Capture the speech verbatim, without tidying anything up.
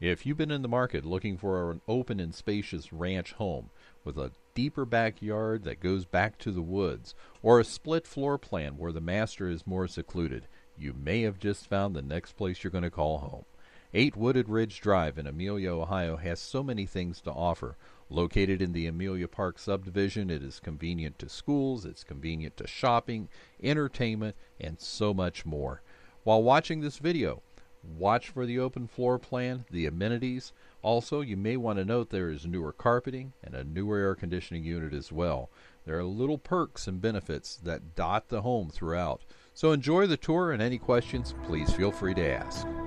If you've been in the market looking for an open and spacious ranch home with a deeper backyard that goes back to the woods, or a split floor plan where the master is more secluded, you may have just found the next place you're going to call home. eight Wooded Ridge Drive in Amelia, Ohio has so many things to offer. Located in the Amelia Park subdivision, it is convenient to schools, it's convenient to shopping, entertainment, and so much more. While watching this video, watch for the open floor plan, the amenities. Also, you may want to note there is newer carpeting and a newer air conditioning unit as well. There are little perks and benefits that dot the home throughout. So enjoy the tour, and any questions, please feel free to ask.